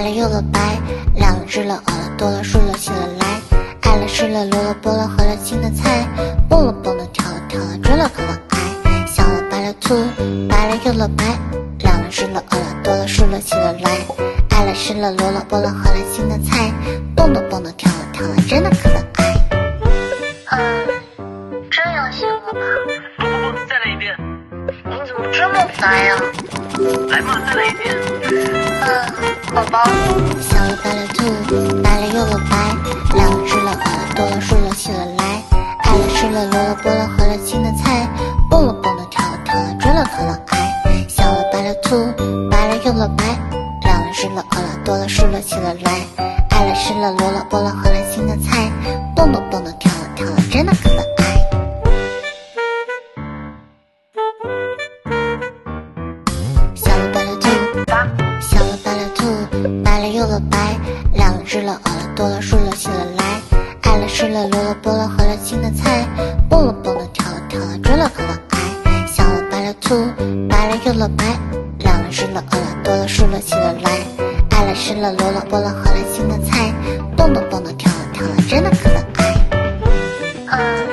了又了白，两了只了饿了多了数了起了来，爱了吃了萝了菠了喝了青的菜，蹦了蹦了跳了跳了追了可了爱，小了白了兔，白了又了白，两了只了饿了多了数了起了来，爱了吃了萝了菠了喝了青的菜，蹦了蹦了跳了跳了真的可了爱。 这样行了吧？ 不，再来一遍。 你怎么这么烦呀？ 来嘛，再来一遍。 好吧。 小了白了兔，白了又了白，两了只了饿了多了数了起了来，爱了吃了萝了菠了喝了青的菜，蹦了蹦了跳了跳了追了可了爱，小了白了兔，白了又了白，两了只了饿了多了数了起了来，爱了吃了萝了菠了喝了青的菜，蹦了蹦了跳了跳了真的可了爱。小了白了兔，小了白了兔，白了又了白，两了只了饿了多了数了起了来，爱了吃了萝了菠了喝了青的菜，蹦了蹦了跳了跳了追了可了爱，小了白了兔，白了又了白，两了只了饿了多了数了起了来，爱了吃了萝了菠了喝了青的菜，蹦了蹦了跳了跳了真的可了爱。